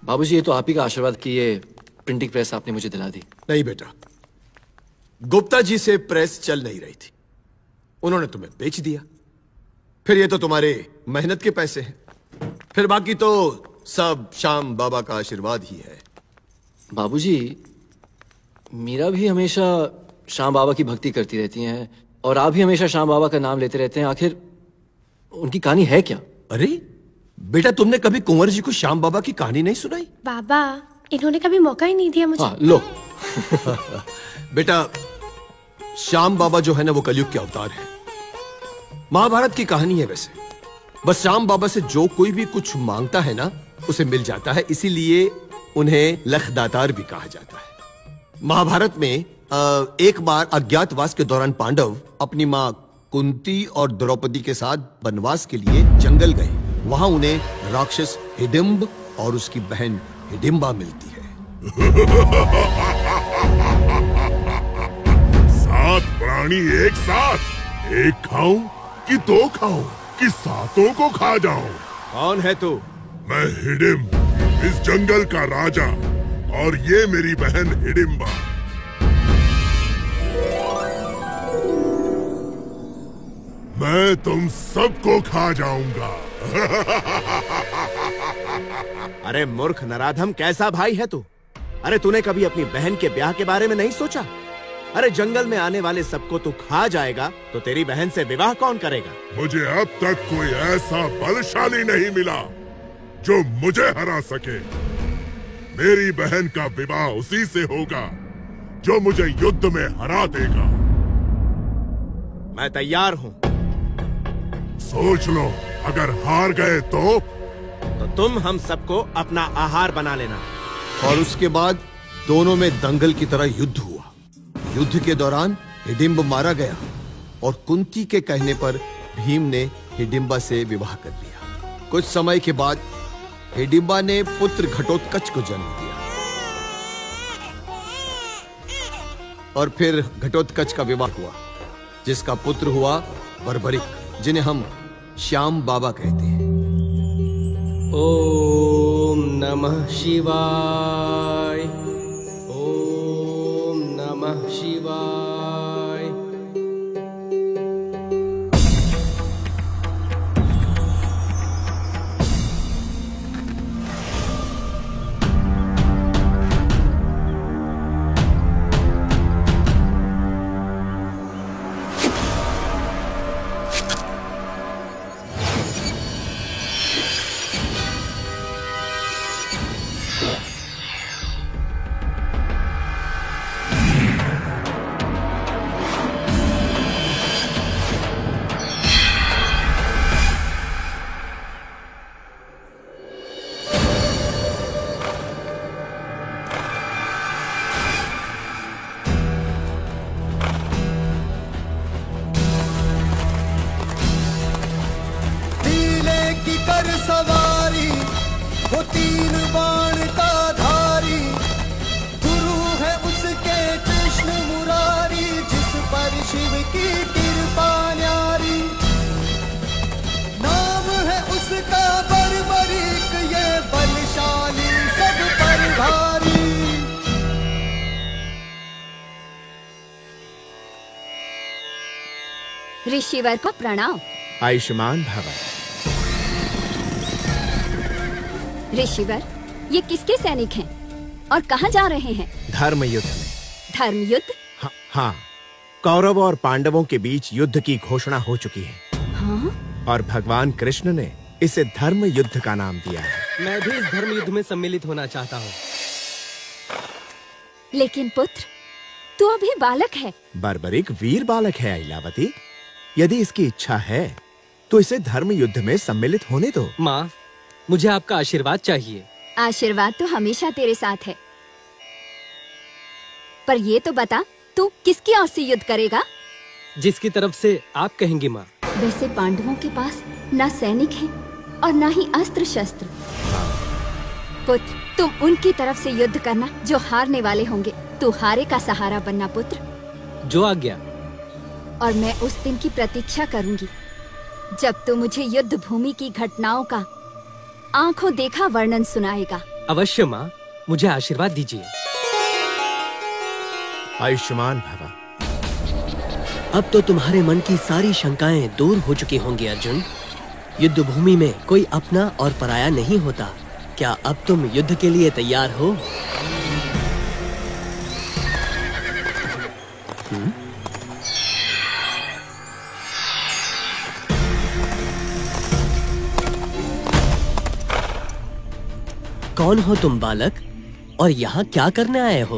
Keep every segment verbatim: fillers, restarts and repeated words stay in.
बाबूजी, ये तो आप ही का आशीर्वाद कि ये प्रिंटिंग प्रेस आपने मुझे दिला दी। नहीं बेटा, गुप्ता जी से प्रेस चल नहीं रही थी, उन्होंने तुम्हें बेच दिया। फिर ये तो तुम्हारे मेहनत के पैसे हैं, फिर बाकी तो सब श्याम बाबा का आशीर्वाद ही है। बाबूजी, मीरा भी हमेशा श्याम बाबा की भक्ति करती रहती हैं और आप भी हमेशा श्याम बाबा का नाम लेते रहते हैं। आखिर उनकी कहानी है क्या? अरे बेटा, तुमने कभी कुंवर जी को श्याम बाबा की कहानी नहीं सुनाई? बाबा, इन्होंने कभी मौका ही नहीं दिया मुझे। हाँ, लो बेटा, श्याम बाबा जो है ना, वो कलयुग के अवतार है। महाभारत की कहानी है वैसे। बस श्याम बाबा से जो कोई भी कुछ मांगता है ना, उसे मिल जाता है, इसीलिए उन्हें लखदातार भी कहा जाता है। महाभारत में एक बार अज्ञातवास के दौरान पांडव अपनी मां कुंती और द्रौपदी के साथ वनवास के लिए जंगल गए। वहां उन्हें राक्षस हिडिंब और उसकी बहन हिडिंबा मिलती है। सात प्राणी एक साथ, एक खाऊं कि दो खाऊं कि सातों को खा जाऊं? कौन है तू? मैं हिडिंब, इस जंगल का राजा, और ये मेरी बहन हिडिंबा। मैं तुम सबको खा जाऊंगा। अरे मूर्ख नराधम, कैसा भाई है तू? अरे तूने कभी अपनी बहन के ब्याह के बारे में नहीं सोचा? अरे जंगल में आने वाले सबको तू खा जाएगा तो तेरी बहन से विवाह कौन करेगा? मुझे अब तक कोई ऐसा बलशाली नहीं मिला जो मुझे हरा सके। मेरी बहन का विवाह उसी से होगा जो मुझे युद्ध में हरा देगा। मैं तैयार हूं। सोच लो, अगर हार गए तो तो तुम हम सबको अपना आहार बना लेना। और उसके बाद दोनों में दंगल की तरह युद्ध हुआ। युद्ध के दौरान हिडिंब मारा गया और कुंती के कहने पर भीम ने हिडिंबा से विवाह कर लिया। कुछ समय के बाद हिडिंबा ने पुत्र घटोत्कच को जन्म दिया और फिर घटोत्कच का विवाह हुआ, जिसका पुत्र हुआ बर्बरिक, जिन्हें हम श्याम बाबा कहते हैं। ओम नमः शिवाय, ओम नमः शिवाय। ऋषिवर को प्रणाम। आयुष्मान भव। ऋषिवर, ये किसके सैनिक हैं और कहाँ जा रहे हैं? धर्म युद्ध में। धर्म युद्ध? हाँ, हाँ। कौरव और पांडवों के बीच युद्ध की घोषणा हो चुकी है। हाँ? और भगवान कृष्ण ने इसे धर्म युद्ध का नाम दिया है। मैं भी इस धर्म युद्ध में सम्मिलित होना चाहता हूँ। लेकिन पुत्र, तू अभी बालक है। बर्बरिक वीर बालक है इलावती। यदि इसकी इच्छा है तो इसे धर्म युद्ध में सम्मिलित होने दो। माँ, मुझे आपका आशीर्वाद चाहिए। आशीर्वाद तो हमेशा तेरे साथ है, पर ये तो बता, तू किसकी ओर से युद्ध करेगा? जिसकी तरफ से आप कहेंगी माँ। वैसे पांडवों के पास ना सैनिक है और ना ही अस्त्र शस्त्र। पुत्र, तुम उनकी तरफ से युद्ध करना जो हारने वाले होंगे। तू हारे का सहारा बनना पुत्र। जो आज्ञा। और मैं उस दिन की प्रतीक्षा करूंगी जब तू मुझे युद्ध भूमि की घटनाओं का आंखों देखा वर्णन सुनाएगा। अवश्य माँ, मुझे आशीर्वाद दीजिए। आयुष्मान भवा। अब तो तुम्हारे मन की सारी शंकाएं दूर हो चुकी होंगी अर्जुन। युद्ध भूमि में कोई अपना और पराया नहीं होता। क्या अब तुम युद्ध के लिए तैयार हो? हुँ? कौन हो तुम बालक, और यहाँ क्या करने आए हो?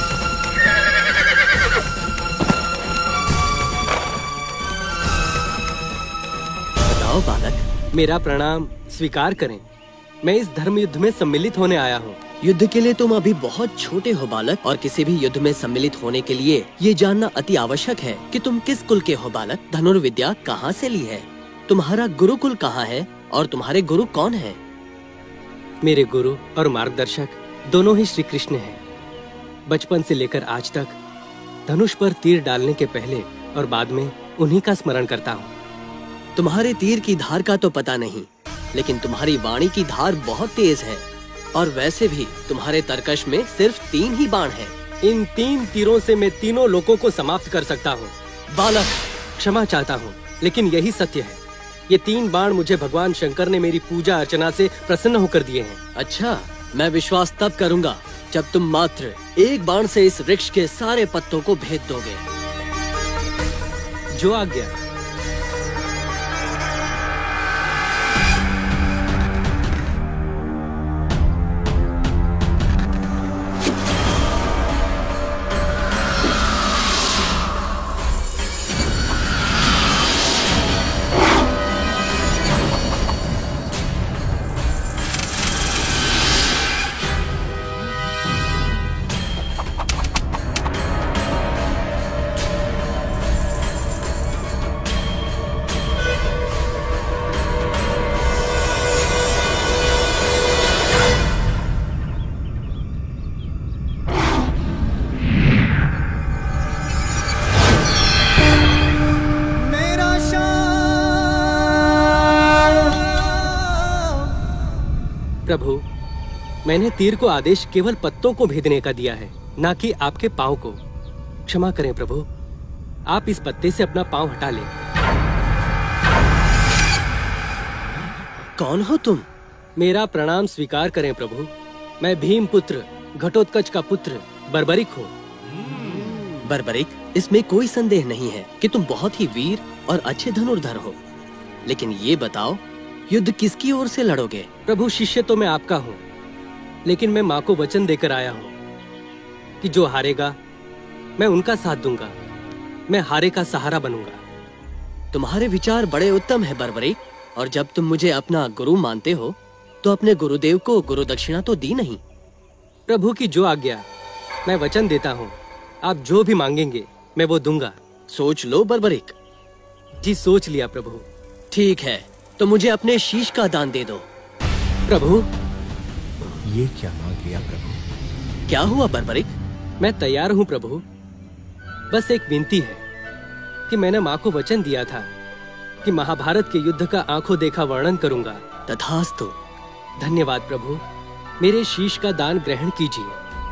बताओ बालक। मेरा प्रणाम स्वीकार करें। मैं इस धर्म युद्ध में सम्मिलित होने आया हूँ। युद्ध के लिए तुम अभी बहुत छोटे हो बालक, और किसी भी युद्ध में सम्मिलित होने के लिए ये जानना अति आवश्यक है कि तुम किस कुल के हो बालक। धनुर्विद्या कहाँ से ली है? तुम्हारा गुरुकुल कहाँ है, और तुम्हारे गुरु कौन है? मेरे गुरु और मार्गदर्शक दोनों ही श्री कृष्ण हैं। बचपन से लेकर आज तक धनुष पर तीर डालने के पहले और बाद में उन्हीं का स्मरण करता हूँ। तुम्हारे तीर की धार का तो पता नहीं, लेकिन तुम्हारी वाणी की धार बहुत तेज है, और वैसे भी तुम्हारे तरकश में सिर्फ तीन ही बाण हैं। इन तीन तीरों से मैं तीनों लोगों को समाप्त कर सकता हूँ। बालक, क्षमा चाहता हूँ, लेकिन यही सत्य है। ये तीन बाण मुझे भगवान शंकर ने मेरी पूजा अर्चना से प्रसन्न होकर दिए हैं। अच्छा, मैं विश्वास तब करूंगा जब तुम मात्र एक बाण से इस वृक्ष के सारे पत्तों को भेद दोगे। जो आज्ञा। प्रभु, मैंने तीर को आदेश केवल पत्तों को भेदने का दिया है, ना कि आपके पांव को। क्षमा करें प्रभु, आप इस पत्ते से अपना पांव हटा लें। कौन हो तुम? मेरा प्रणाम स्वीकार करें प्रभु। मैं भीम पुत्र घटोत्कच का पुत्र बर्बरिक हूँ। बर्बरिक, इसमें कोई संदेह नहीं है कि तुम बहुत ही वीर और अच्छे धनुर्धर हो, लेकिन ये बताओ, युद्ध किसकी ओर से लड़ोगे? प्रभु, शिष्य तो मैं आपका हूँ, लेकिन मैं माँ को वचन देकर आया हूँ कि जो हारेगा मैं उनका साथ दूंगा, मैं हारे का सहारा बनूंगा। तुम्हारे विचार बड़े उत्तम है बर्बरिक, और जब तुम मुझे अपना गुरु मानते हो तो अपने गुरुदेव को गुरु दक्षिणा तो दी नहीं। प्रभु की जो आज्ञा। मैं वचन देता हूँ, आप जो भी मांगेंगे मैं वो दूंगा। सोच लो बर्बरिक। जी सोच लिया प्रभु। ठीक है, तो मुझे अपने शीश का दान दे दो। प्रभु, ये क्या मांग लिया प्रभु? क्या हुआ बर्बरिक? मैं तैयार हूँ प्रभु, बस एक विनती है कि मैंने माँ को वचन दिया था कि महाभारत के युद्ध का आंखों देखा वर्णन करूंगा। तथास्तु। धन्यवाद प्रभु, मेरे शीश का दान ग्रहण कीजिए।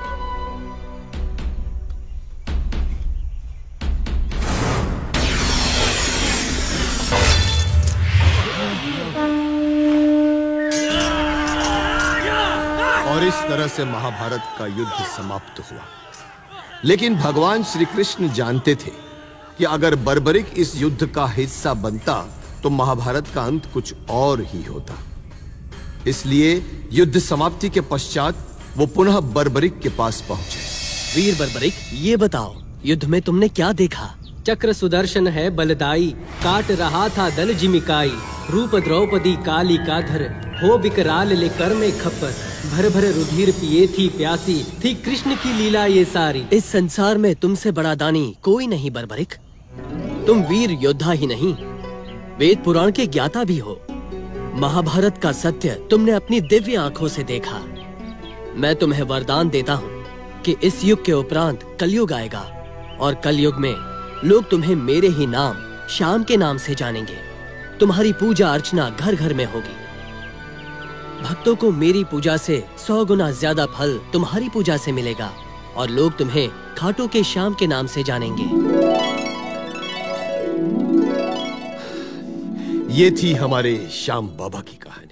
और इस तरह से महाभारत का युद्ध समाप्त हुआ। लेकिन भगवान श्री कृष्ण जानते थे कि अगर बर्बरिक इस युद्ध का हिस्सा बनता तो महाभारत का अंत कुछ और ही होता। इसलिए युद्ध समाप्ति के पश्चात वो पुनः बर्बरिक के पास पहुंचे। वीर बर्बरिक, ये बताओ, युद्ध में तुमने क्या देखा? चक्र सुदर्शन है बलदाई, काट रहा था दल जिमिकाई। रूप द्रौपदी काली काधर, हो विकराल ले कर में खप्पर। भर भर रुधिर पिए थी प्यासी, थी कृष्ण की लीला ये सारी। इस संसार में तुमसे बड़ा दानी कोई नहीं बर्बरिक। तुम वीर योद्धा ही नहीं, वेद पुराण के ज्ञाता भी हो। महाभारत का सत्य तुमने अपनी दिव्य आंखों से देखा। मैं तुम्हें वरदान देता हूँ कि इस युग के उपरांत कलयुग आएगा, और कलयुग में लोग तुम्हें मेरे ही नाम श्याम के नाम से जानेंगे। तुम्हारी पूजा अर्चना घर घर में होगी। भक्तों को मेरी पूजा से सौ गुना ज्यादा फल तुम्हारी पूजा से मिलेगा और लोग तुम्हें खाटू के श्याम के नाम से जानेंगे। ये थी हमारे श्याम बाबा की कहानी।